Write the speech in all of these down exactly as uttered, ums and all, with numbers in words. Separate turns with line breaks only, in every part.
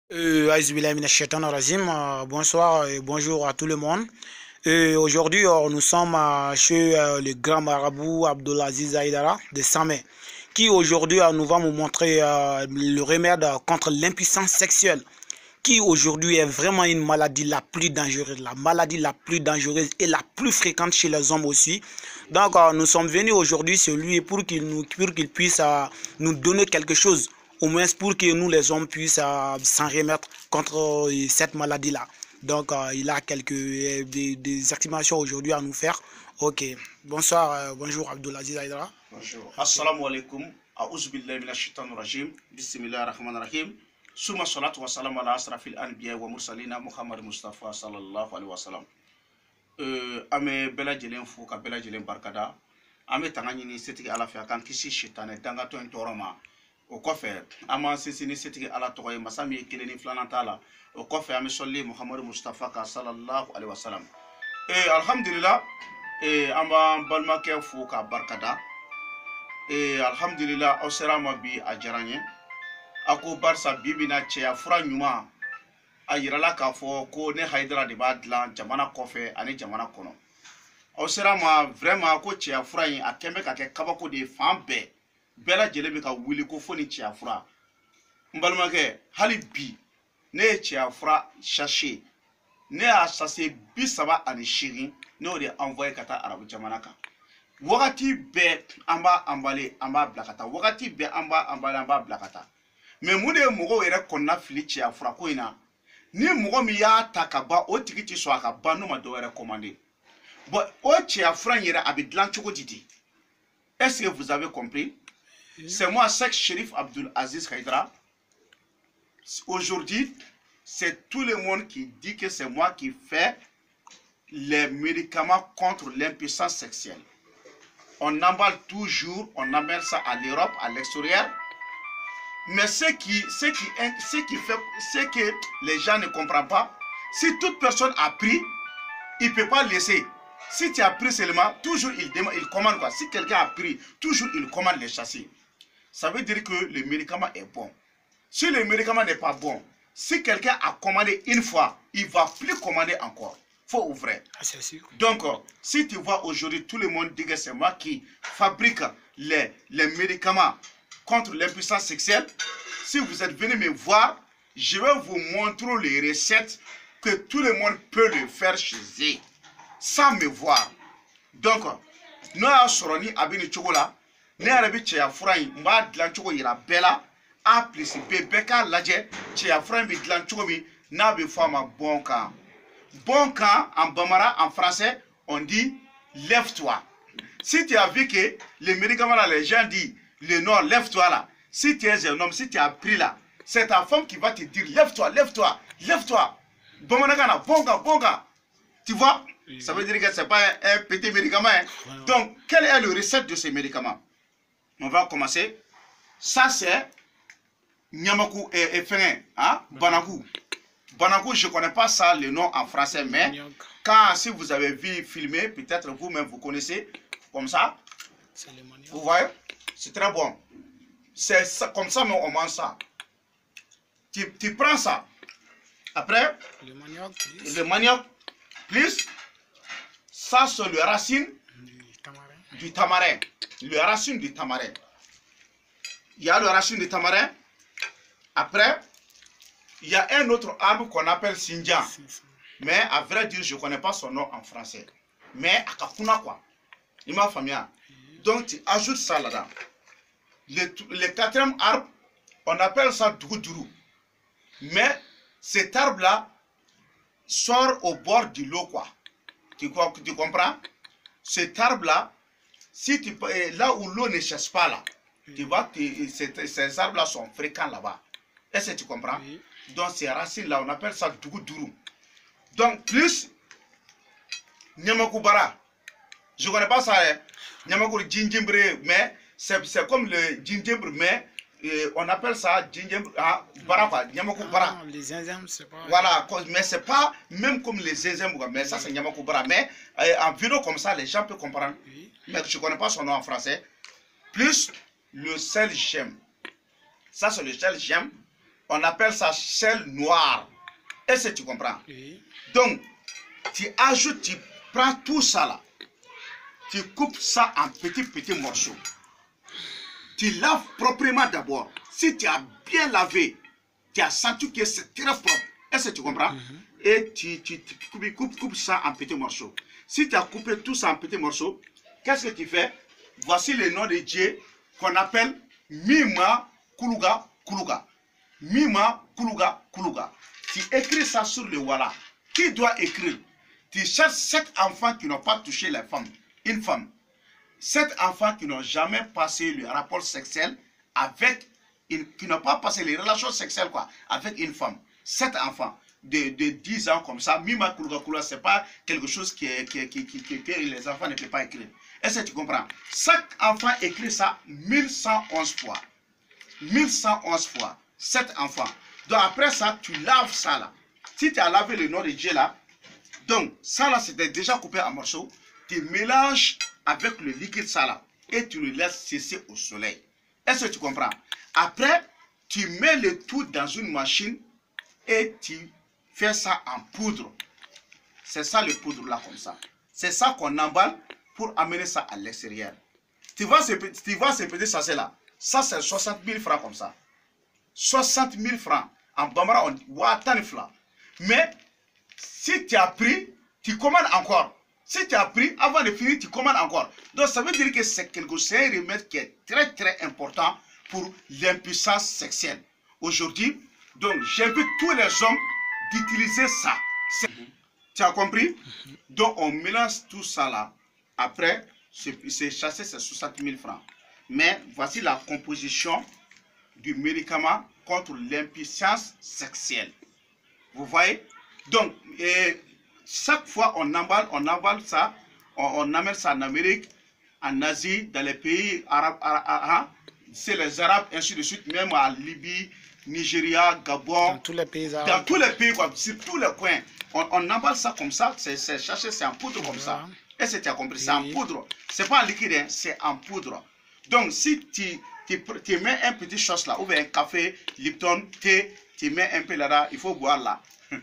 Euh, Aïzoubillahi minash shaitanir rajim. Euh, bonsoir et bonjour à tout le monde. Euh, Aujourd'hui, euh, nous sommes euh, chez euh, le grand marabout Abdulaziz Aïdara de Samé, qui aujourd'hui euh, nous va nous montrer euh, le remède contre l'impuissance sexuelle, qui aujourd'hui est vraiment une maladie la plus dangereuse, la maladie la plus dangereuse et la plus fréquente chez les hommes aussi. Donc, euh, nous sommes venus aujourd'hui sur lui pour qu'il nous, pour qu'il puisse euh, nous donner quelque chose, au moins pour que nous les hommes puissent euh, s'en remettre contre euh, cette maladie-là. Donc, euh, il a quelques euh, des, des activations aujourd'hui à nous faire. Ok. Bonsoir, euh, bonjour Abdulaziz Aïdara.
Bonjour. Assalamu alaikum. A'udzubillahi minash shaitanir rajim. Bismillahir rahmanir rahim. Suma salatu wa salam ala asrafil anbiya wa mursalina Muhammad Mustafa sallallahu alaihi wa sallam. Euh, ame bela jelen fou ka bela jelen barkada. Ame tangani ni setigi ala fa kan kisi shitane danga to entoroma. O kofe ama sisini setigi ala to e masami keleni flanantala. O kofe ame solli Muhammad Mustafa ka sallallahu alaihi wa sallam. Eh alhamdulillah eh amba balma ke fou ka barkada. Eh alhamdulillah aw sera ma bi a jaranye ako barsa bibina cɛya fura ɲuman a yirala k'a fɔ ko ne Haidara de b'a dilan jamana kɔfɛ ani jamana kɔnɔ. Aw sera ma vraiment ko cɛya fura in a kɛn bɛ ka kɛ kabako de ye fan bɛɛ bɛɛ lajɛlen bɛ ka wuli ko fo ni cɛya fura. N balimakɛ hali bi ne ye cɛya fura sachet ne y'a sachet bi saba ani seegin ne y'o de envoyé ka taa arabu jamana kan. Wagati bɛɛ an b'a emballé an b'a bila ka taa wagati bɛɛ an b'a emballé an b'a bila ka taa mais mun de ye mɔgɔw yɛrɛ kɔnɔna fili cɛya fura ko in na ni mɔgɔ min y'a ta ka ban o tigi ti sɔn a ka ban n'o ma dɔ wɛrɛ commandé bon o cɛya fura in yɛrɛ a bɛ dilan cogo di di est-ce que vous avez compris? C'est moi Cheikh Cherif Abdulaziz Aïdara. Aujourd'hui c'est tout le monde qui dit que c'est moi qui fais les médicaments contre l'impuissance sexuelle. On emballe toujours, on amène ça à l'Europe, à l'extérieur. Mais ce qui, ce, qui, ce qui fait, ce que les gens ne comprennent pas, si toute personne a pris, il ne peut pas laisser. Si tu as pris seulement, toujours il, demande, il commande quoi. Si quelqu'un a pris, toujours il commande les châssis. Ça veut dire que le médicament est bon. Si le médicament n'est pas bon, si quelqu'un a commandé une fois, il ne va plus commander encore. Faux ou vrai?
Ah, c'est sûr.
Donc, si tu vois aujourd'hui, tout le monde dit que c'est moi qui fabrique les, les médicaments contre l'impuissance sexuelle. Si vous êtes venu me voir, je vais vous montrer les recettes que tout le monde peut le faire chez eux, sans me voir. Donc, nous avons sorti abini chocolat, nous avons dit que furaï, m'a dilan choco yira bella, a plus b beka laje, che furaï bi dilan choco mi, na bi fama bon camp. Bon camp en bambara, en français, on dit lève-toi. Si tu as vu que les médicaments là, les gens disent le nom, lève-toi là. Si tu es un homme, si tu as pris là, c'est ta femme qui va te dire lève-toi, lève-toi, lève-toi. Bon gars, bon gars, bon gars. Tu vois? Oui. Ça veut dire que ce n'est pas un, un petit médicament. Hein? Ouais. Donc, quelle est la recette de ces médicaments? On va commencer. Ça, c'est Nyamaku et, et Fenin, hein? Banaku. Banaku, je ne connais pas ça, le nom en français, mais quand, si vous avez vu filmer, peut-être vous-même vous connaissez, comme ça. Vous voyez? C'est très bon. C'est comme ça, mais on mange ça. Tu, tu prends ça. Après,
Le manioc plus.
le manioc plus, ça c'est le racine
Du tamarin.
du tamarin. Le racine du tamarin. Il y a le racine du tamarin. Après, il y a un autre arbre qu'on appelle Sinjan. Mais à vrai dire, je ne connais pas son nom en français. Mais Akakuna quoi. Il m'a famille. Donc tu ajoutes ça là-dedans. Le, le quatrième arbre, on appelle ça Dougoudourou. Mais cet arbre-là sort au bord de l'eau quoi. Tu, tu comprends? Cet arbre-là, si tu, là où l'eau ne cherche pas là, tu vois que ces, ces arbres-là sont fréquents là-bas. Est-ce que tu comprends? Oui. Donc ces racines-là, on appelle ça Dougoudourou. Donc plus Nyamakoubara. Je ne connais pas ça. Hein? Nyamakou gingembre, mais c'est comme le gingembre, mais euh, on appelle ça gingembre ah, bara quoi. Nyamakoubara.
Ah, les zinzem, c'est pas.
Voilà, mais c'est pas même comme les zinzem, mais ça c'est Nyamakoubara. Mais euh, en vidéo comme ça, les gens peuvent comprendre. Oui. Mais je ne connais pas son nom en français. Plus le sel gemme. Ça c'est le sel gemme. On appelle ça sel noir. Est-ce que tu comprends?
Oui.
Donc, tu ajoutes, tu prends tout ça là. Tu coupes ça en petits, petits morceaux. Tu laves proprement d'abord. Si tu as bien lavé, tu as senti que c'est très propre. Est-ce que tu comprends? Mm-hmm. Et tu, tu, tu coupes, coupes, coupes ça en petits morceaux. Si tu as coupé tout ça en petits morceaux, qu'est-ce que tu fais? Voici le nom de Dieu qu'on appelle Mima Kuluga Kuluga. Mima Kuluga Kuluga. Tu écris ça sur le Walla. Qui doit écrire? Tu cherches sept enfants qui n'ont pas touché les femmes. Une femme. Sept enfants qui n'ont jamais passé le rapport sexuel avec une, qui n'ont pas passé les relations sexuelles quoi, avec une femme. Sept enfants de, de dix ans comme ça. Mima Kuluga Kuluga, c'est pas quelque chose qui est, qui, qui, qui, qui, que les enfants ne peuvent pas écrire. Est-ce que tu comprends? Chaque enfant écrit ça mille cent onze fois. mille cent onze fois. Sept enfants. Donc après ça, tu laves ça là. Si tu as lavé le nom de Dieu là, donc ça là c'était déjà coupé en morceaux. Tu mélanges avec le liquide ça là et tu le laisses sécher au soleil. Est-ce que tu comprends? Après, tu mets le tout dans une machine et tu fais ça en poudre. C'est ça le poudre là comme ça. C'est ça qu'on emballe pour amener ça à l'extérieur. Tu vois ce, tu vois ce petit sachet là? Ça c'est soixante mille francs comme ça. soixante mille francs. En Bambara on dit Watanifla. Mais si tu as pris, tu commandes encore. Si tu as pris, avant de finir, tu commandes encore. Donc ça veut dire que c'est quelque chose, c'est un remède qui est très très important pour l'impuissance sexuelle. Aujourd'hui, donc j'invite tous les hommes d'utiliser ça. Tu as compris? Donc on mélange tout ça là. Après, c'est chassé, c'est soixante mille francs. Mais voici la composition du médicament contre l'impuissance sexuelle. Vous voyez? Donc, et chaque fois on emballe, on emballe ça, on, on amène ça en Amérique, en Asie, dans les pays arabes, arabes c'est les Arabes, ainsi de suite, même en Libye, Nigeria, Gabon,
dans tous les pays arabes.
Dans tous les pays, quoi, sur tous les coins. On, on emballe ça comme ça, c'est cherché, c'est en poudre comme ça. Est-ce que tu as compris? C'est en poudre. C'est pas en liquide, hein, c'est en poudre. Donc, si tu, tu, tu mets un petit chose là, ou bien un café, Lipton, thé, tu mets un peu là-bas, il faut boire là.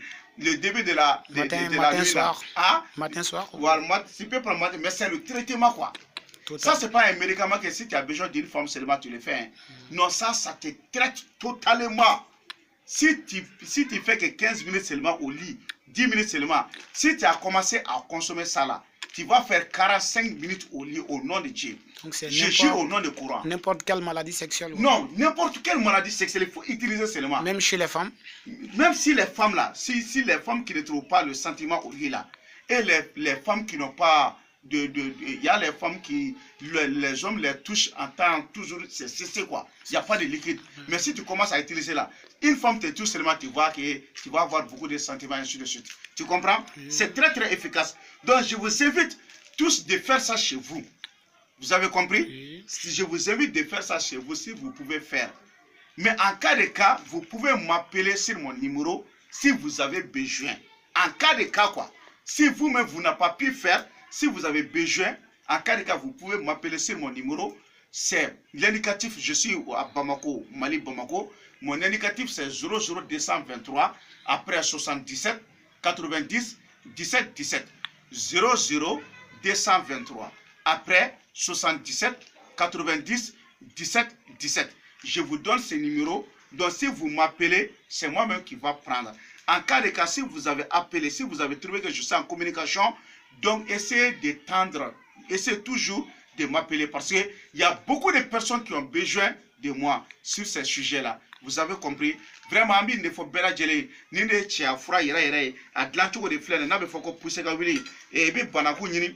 Le début de la, de,
matin,
de, de
matin,
la nuit
soir.
là. Ah?
Matin, soir.
Voilà, tu peux prendre matin, mais c'est le traitement quoi. Tout ça, c'est pas un médicament que si tu as besoin d'une femme seulement, tu le fais. Hein. Mm. Non, ça, ça te traite totalement. Si tu, si tu fais que quinze minutes seulement au lit, dix minutes seulement, si tu as commencé à consommer ça là, tu vas faire quarante-cinq minutes au lit au nom de Dieu. Donc c'est je jure au nom de courant.
N'importe quelle maladie sexuelle. Ouais.
Non, n'importe quelle maladie sexuelle, il faut utiliser seulement.
Même chez les femmes.
Même si les femmes là, si, si les femmes qui ne trouvent pas le sentiment au lit là, et les, les femmes qui n'ont pas de, de, il y a les femmes qui, le, les hommes les touchent en temps toujours, c'est quoi. Il n'y a pas de liquide. Mm. Mais si tu commences à utiliser là, une femme te touche seulement, tu vois que tu vas avoir beaucoup de sentiments, ainsi de suite. Tu comprends? Mm. C'est très très efficace. Donc je vous invite tous de faire ça chez vous. Vous avez compris? Mm. Si je vous invite de faire ça chez vous, si vous pouvez faire. Mais en cas de cas, vous pouvez m'appeler sur mon numéro si vous avez besoin. En cas de cas quoi. Si vous-même vous n'avez pas pu faire, si vous avez besoin, en cas de cas, vous pouvez m'appeler sur mon numéro. C'est l'indicatif, je suis à Bamako, Mali Bamako. Mon indicatif c'est zéro zéro deux cent vingt-trois, après soixante-dix-sept, quatre-vingt-dix, dix-sept, dix-sept. zéro zéro deux cent vingt-trois, après soixante-dix-sept, quatre-vingt-dix, dix-sept, dix-sept. Je vous donne ce numéro. Donc si vous m'appelez, c'est moi-même qui va prendre. En cas de cas, si vous avez appelé, si vous avez trouvé que je suis en communication, donc essayez d'étendre, essayez toujours de m'appeler parce qu'il y a beaucoup de personnes qui ont besoin de moi sur ces sujets-là. Vous avez compris? Vraiment, il ne faut pas dire ni ne tia fura yera yera a dilancogo de filɛ n'a bɛ fɔ ko pousse ka wuli e bɛ banaku ɲini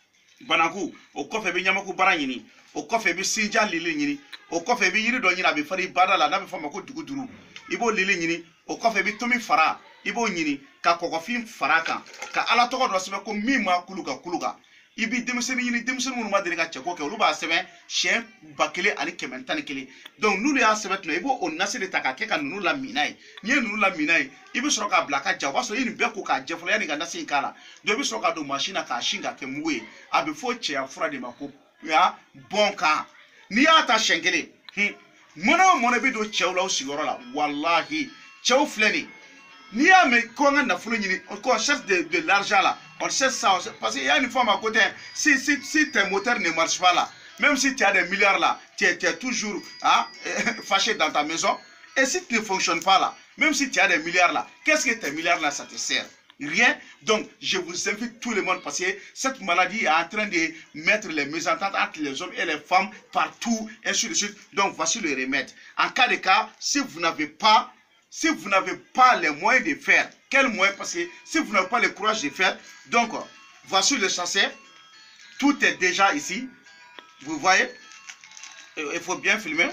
banaku o kɔfɛ bɛ ɲamaku baara ɲini o kɔfɛ bɛ sinjan lili ɲini o kɔfɛ bɛ yiri dɔ ɲini a bɛ fara i bada la n'a bɛ fɔ ma ko dugu duuru i b'o lili ɲini o kɔfɛ bɛ tomi fara i b'o ɲini ka kɔgɔfin fara kan ka ala tɔgɔ dɔ sɛbɛn ko min ma kulu ka kulu kan i bɛ denmisɛnnin ɲini denmisɛnnin minnu ma deli ka cɛko kɛ olu b'a sɛbɛn siyɛn ba kelen ani kɛmɛ tan ni kelen donc n'olu y'a sɛbɛn tuma i b'o o nasi de ta k'a kɛ ka ninnu lamina ye n'i ye ninnu lamina ye i bɛ sɔrɔ k'a bila ka ja o b'a sɔrɔ i ye nin bɛɛ ko k'a jɛ fɔlɔ yanni ka nasi in k'a la donc i bɛ sɔrɔ k'a don mansin na k'a sin k'a kɛ mugu ye a bɛ fɔ cɛya fura de ma ko ya bɔn kan n'i y'a ta siɲɛ kelen hin mona mona bi do cewla o sigoro la wallahi cew fleni ni a me ko nga na fulu ni on cherche de de l'argent là on cherche ça parce qu'il y a une femme à côté si si si tes moteurs ne marchent pas là même si tu as des milliards là tu es, tu es toujours hein, fâché dans ta maison et si tu ne fonctionnes pas là même si tu as des milliards là qu'est-ce que tes milliards là ça te sert? Rien. Donc, je vous invite tout le monde parce que cette maladie est en train de mettre les mésententes entre les hommes et les femmes partout, et ainsi de suite. Donc, voici le remède. En cas de cas, si vous n'avez pas, si vous n'avez pas les moyens de faire, quel moyen? Parce que si vous n'avez pas le courage de faire, donc, voici le sachet. Tout est déjà ici. Vous voyez? Il faut bien filmer.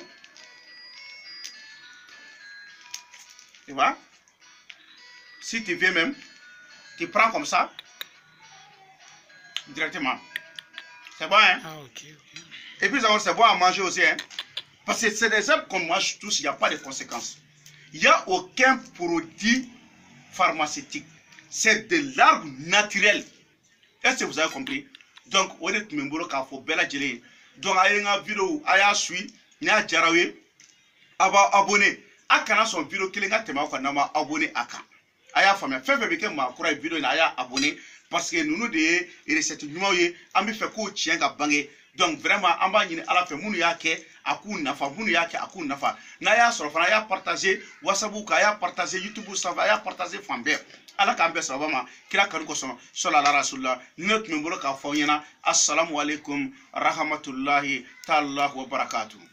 Tu vois? Si tu veux même, tu prends comme ça, directement. C'est bon, hein?
Ah, ok, ok.
Et puis, c'est bon à manger aussi, hein? Parce que c'est des herbes qu'on mange tous, il n'y a pas de conséquences. Il n'y a aucun produit pharmaceutique. C'est de l'arbre naturel. Est-ce que vous avez compris? Donc, on est même boulot qu'il faut bella gelé. Donc, il y a une vidéo, il y a suivi, il y a jarawe, abonné. A kana son vidéo qui est abonné à kan. Aya famille fait fait que ma croix vidéo na aya abonné parce que nous nous des recettes numéro yi am bi fait ko tien ga bangé donc vraiment amba ñini ala fait munu yake aku nafa munu yake aku nafa na ya so fa ya partager WhatsApp ka ya partager YouTube sa va ya partager fambe ala ka ambe sabama kira kan ko so sallallahu rasulullah not me bolo ka fo ñena assalamu alaikum rahmatullahi ta'ala wa barakatuh.